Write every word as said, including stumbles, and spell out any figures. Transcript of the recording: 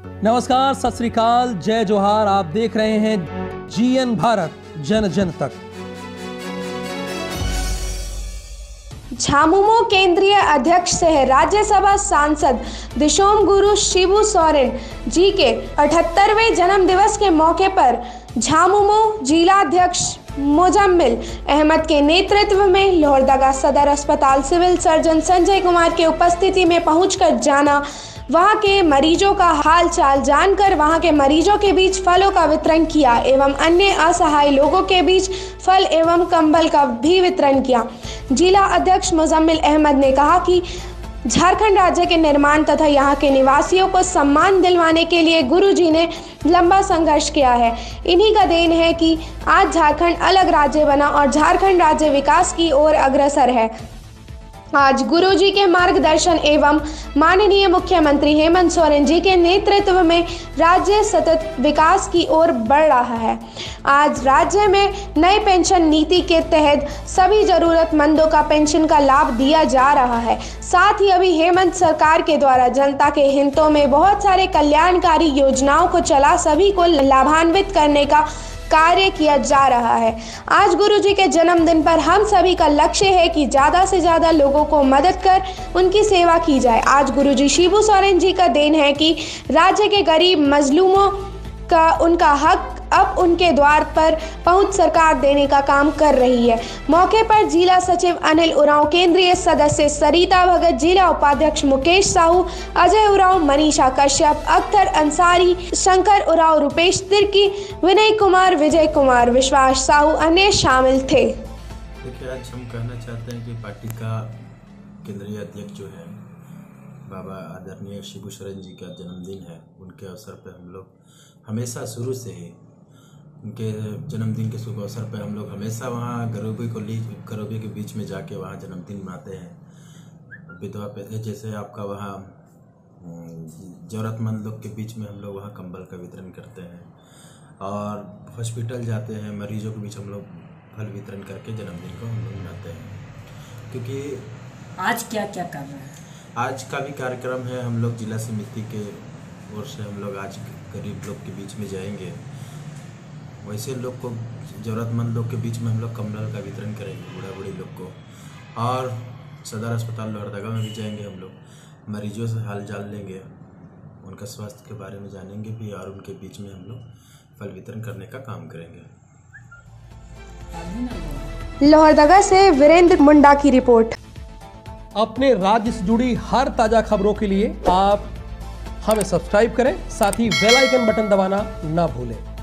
नमस्कार, सत श्री अकाल, जय जोहार। आप देख रहे हैं जीएन भारत, जन जन तक। झामुमो केंद्रीय अध्यक्ष सह राज्यसभा सांसद दिशोम गुरु शिबू सोरेन जी के अठहत्तरवें जन्म दिवस के मौके पर झामुमो जिलाध्यक्ष मोजम्मिल अहमद के नेतृत्व में लोहरदगा सदर अस्पताल सिविल सर्जन संजय कुमार के उपस्थिति में पहुंचकर जाना, वहां के मरीजों का हाल चाल जानकर वहां के मरीजों के बीच फलों का वितरण किया एवं अन्य असहाय लोगों के बीच फल एवं कंबल का भी वितरण किया। जिला अध्यक्ष मोजम्मिल अहमद ने कहा कि झारखंड राज्य के निर्माण तथा यहाँ के निवासियों को सम्मान दिलवाने के लिए गुरुजी ने लंबा संघर्ष किया है। इन्हीं का देन है कि आज झारखंड अलग राज्य बना और झारखंड राज्य विकास की ओर अग्रसर है। आज गुरुजी के मार्गदर्शन एवं माननीय मुख्यमंत्री हेमंत सोरेन जी के नेतृत्व में राज्य सतत विकास की ओर बढ़ रहा है। आज राज्य में नई पेंशन नीति के तहत सभी जरूरतमंदों का पेंशन का लाभ दिया जा रहा है। साथ ही अभी हेमंत सरकार के द्वारा जनता के हितों में बहुत सारे कल्याणकारी योजनाओं को चला सभी को लाभान्वित करने का कार्य किया जा रहा है। आज गुरुजी के जन्मदिन पर हम सभी का लक्ष्य है कि ज़्यादा से ज़्यादा लोगों को मदद कर उनकी सेवा की जाए। आज गुरुजी शिबू सोरेन जी का देन है कि राज्य के गरीब मजलूमों का उनका हक अब उनके द्वार पर पहुंच सरकार देने का काम कर रही है। मौके पर जिला सचिव अनिल उरांव, केंद्रीय सदस्य सरिता भगत, जिला उपाध्यक्ष मुकेश साहू, अजय उरांव, मनीषा कश्यप, अख्तर अंसारी, शंकर उरांव, रुपेश तिर्की, विनय कुमार, विजय कुमार, विश्वास साहू अन्य शामिल थे। देखिए, आज हम कहना चाहते हैं कि पार्टी का केंद्रीय अध्यक्ष जो है बाबा आदरणीय शिबू सोरेन जी का जन्मदिन है। उनके अवसर पर हम लोग हमेशा शुरू से ही उनके जन्मदिन के शुभ अवसर पर हम लोग हमेशा वहाँ गरीबी को ली गरीबी के बीच में जाके वहाँ जन्मदिन मनाते हैं। विधवा पे जैसे आपका वहाँ ज़रूरतमंद लोग के बीच में हम लोग वहाँ कंबल का वितरण करते हैं और हॉस्पिटल जाते हैं, मरीजों के बीच हम लोग फल वितरण करके जन्मदिन को हम लोग मनाते हैं। क्योंकि आज क्या क्या कर रहे हैं? आज का भी कार्यक्रम है। हम लोग जिला समिति के ओर से हम लोग आज गरीब लोग के बीच में जाएंगे। वैसे लोग को ज़रूरतमंद लोग के बीच में हम लोग कंबल का वितरण करेंगे, बूढ़ा बूढ़ी लोग को। और सदर अस्पताल लोहरदगा में भी जाएंगे, हम लोग मरीजों से हाल चाल लेंगे, उनका स्वास्थ्य के बारे में जानेंगे भी और उनके बीच में हम लोग फल वितरण करने का काम करेंगे। लोहरदगा से वीरेंद्र मुंडा की रिपोर्ट। अपने राज्य से जुड़ी हर ताजा खबरों के लिए आप हमें सब्सक्राइब करें, साथ ही बेल आइकन बटन दबाना ना भूलें।